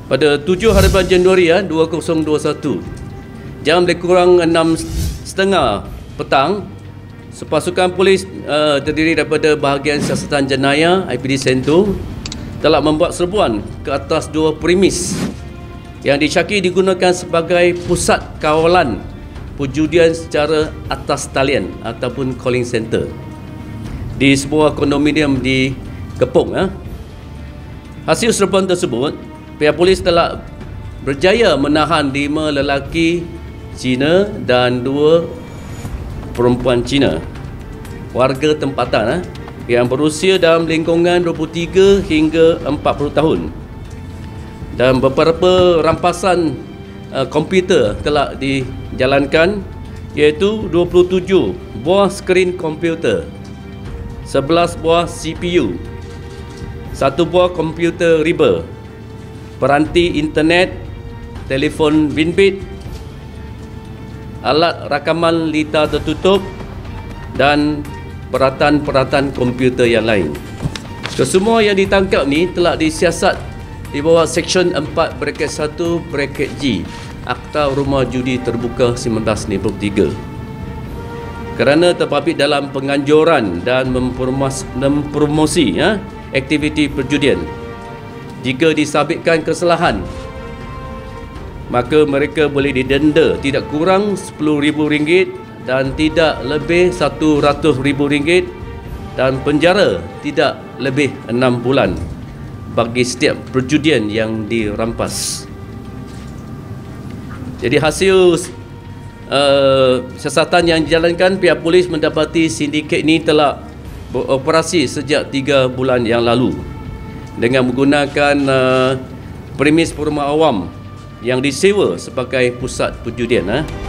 pada 7 harian Januari 2021, jam lebih kurang 6.30 petang, sepasukan polis terdiri daripada bahagian siasatan jenayah IPD Sentul telah membuat serbuan ke atas 2 premis yang disyaki digunakan sebagai pusat kawalan perjudian secara atas talian ataupun calling center di sebuah kondominium di Kepong. Hasil serbuan tersebut, pihak polis telah berjaya menahan 5 lelaki Cina dan 2 perempuan Cina warga tempatan yang berusia dalam lingkungan 23 hingga 40 tahun, dan beberapa rampasan komputer telah dijalankan, iaitu 27 buah skrin komputer, 11 buah CPU, 1 buah komputer riba, peranti internet, telefon bimbit, alat rakaman litar tertutup dan peralatan-peralatan komputer yang lain. Kesemua yang ditangkap ni telah disiasat di bawah Seksyen 4-1-G Akta Rumah Judi Terbuka 1993 kerana terbabit dalam penganjuran dan mempromosi aktiviti perjudian. Jika disabitkan kesalahan, maka mereka boleh didenda tidak kurang RM10,000 dan tidak lebih RM100,000 dan penjara tidak lebih 6 bulan bagi setiap perjudian yang dirampas. Jadi hasil siasatan yang dijalankan, pihak polis mendapati sindiket ini telah beroperasi sejak 3 bulan yang lalu dengan menggunakan premis perumahan awam yang disewa sebagai pusat perjudian.